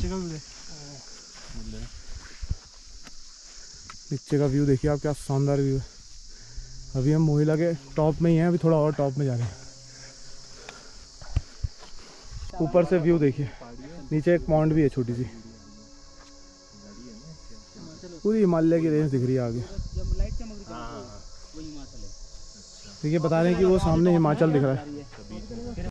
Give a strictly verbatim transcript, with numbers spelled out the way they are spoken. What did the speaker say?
नीचे का व्यू नीचे का व्यू देखिए आप, क्या शानदार व्यू है। अभी हम मोहिला के टॉप में ही हैं, अभी थोड़ा और टॉप में जा रहे हैं। ऊपर से व्यू देखिए, नीचे एक पॉन्ड भी है छोटी सी। पूरी हिमालय की रेंज दिख रही है आगे। देखिए बता रहे हैं कि वो सामने हिमाचल दिख रहा है।